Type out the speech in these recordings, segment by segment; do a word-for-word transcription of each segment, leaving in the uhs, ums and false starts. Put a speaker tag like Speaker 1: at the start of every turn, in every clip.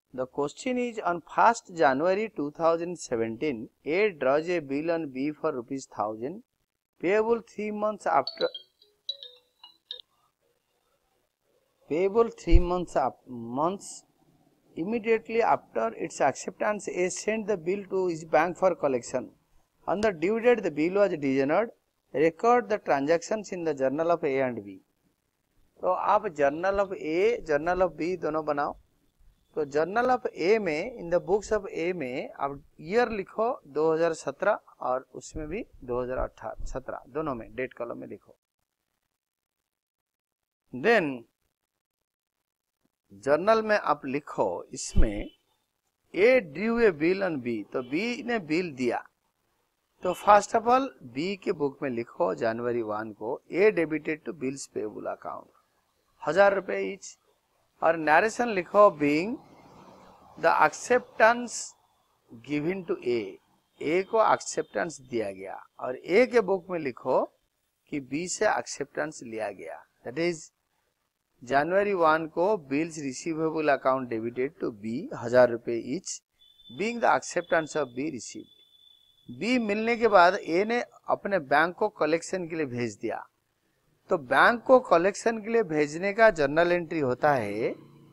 Speaker 1: The question is, on first January two thousand seventeen, A draws a bill on B for rupees one thousand, payable three months after payable three months up, months immediately after its acceptance. A sent the bill to his bank for collection. On the due date, the bill was dishonored. Record the transactions in the journal of A and B. तो आप journal of A, journal of B दोनों बनाओ. तो journal of A में, in the books of A में आप year लिखो दो हज़ार सत्रह और उसमें भी दो हज़ार अठारह सत्रह दोनों में डेट कॉलम में लिखो. देन जर्नल में आप लिखो, इसमें A due A bill on B, तो बी ने बिल दिया. तो फर्स्ट ऑफ ऑल बी के बुक में लिखो जनवरी वन को A debited to bills payable account हजार रुपए ईच. और नरेशन लिखो being the acceptance given to A, A को एक्सेप्टेंस दिया गया. और ए के बुक में लिखो कि बी से एक्सेप्टेंस लिया गया. दैट इज जनवरी वन को bills receivable account debited to B हजार रुपए each, being the acceptance of B received. B मिलने के बाद ए ने अपने बैंक को कलेक्शन के लिए भेज दिया. तो बैंक को कलेक्शन के लिए भेजने का जर्नल एंट्री होता है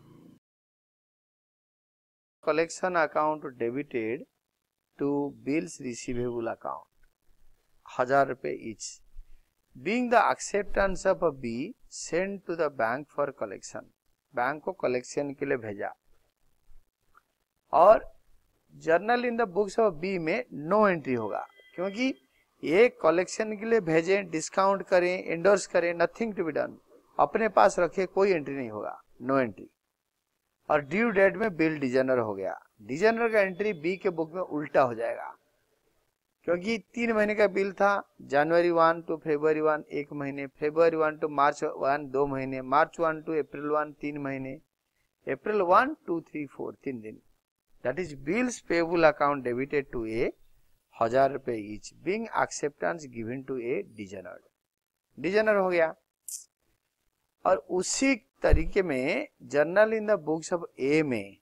Speaker 1: collection account debited to bills receivable account हजार रुपए each, being the acceptance of B send to the bank for collection. Bank को कलेक्शन के लिए भेजा. और journal in the books of B में नो एंट्री होगा, क्योंकि ये कलेक्शन के लिए भेजे, डिस्काउंट करें, एंडोर्स करें, नथिंग टू बी डन. अपने पास रखे, कोई एंट्री नहीं होगा, नो एंट्री. और ड्यू डेट में बिल डिजनर हो गया. डिजनर का एंट्री बी के बुक में उल्टा हो जाएगा, क्योंकि तीन महीने का बिल था. जनवरी वन टू फरवरी वन एक महीने, फरवरी वन टू मार्च वन दो महीने, March one to April one तीन महीने, April one to three four तीन दिन. That is bills payable account debited to A हजार रुपए each, being acceptance given to A dishonored. Dishonour हो गया. और उसी तरीके में journal in the books of A में,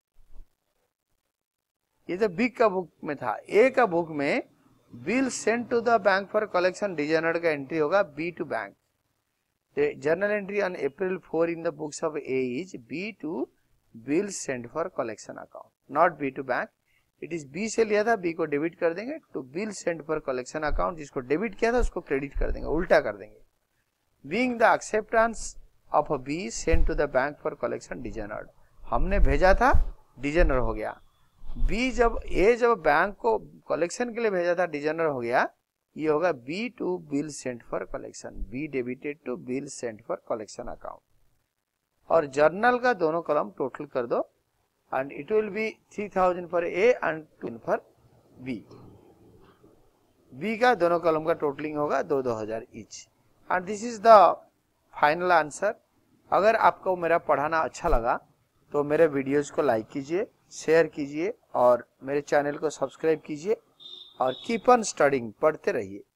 Speaker 1: ये तो बी का बुक में था, ए का बुक में bill sent to the bank for collection dishonoured का एंट्री होगा B to bank. Journal entry on April four in the books of A is B to bill sent for collection account, not B to bank. It is B से लिया था, B को debit कर देंगे to bill sent for collection account. जिसको debit किया था उसको क्रेडिट कर देंगे, उल्टा कर देंगे. Being the acceptance of B sent to the bank for collection dishonoured, हमने भेजा था, डिजनर हो गया. बी जब ए जब बैंक को कलेक्शन के लिए भेजा था, डिजनर हो गया. ये होगा B to bill sent for collection, B debited to bill sent for collection account. और जर्नल का दोनों कॉलम टोटल कर दो and it will be three thousand for A and two for B. B का दोनों कॉलम का totalling होगा दो दो हजार each. And this is the final answer. अगर आपको मेरा पढ़ाना अच्छा लगा तो मेरे वीडियोस को लाइक कीजिए, शेयर कीजिए और मेरे चैनल को सब्सक्राइब कीजिए और कीप ऑन स्टडिंग, पढ़ते रहिए.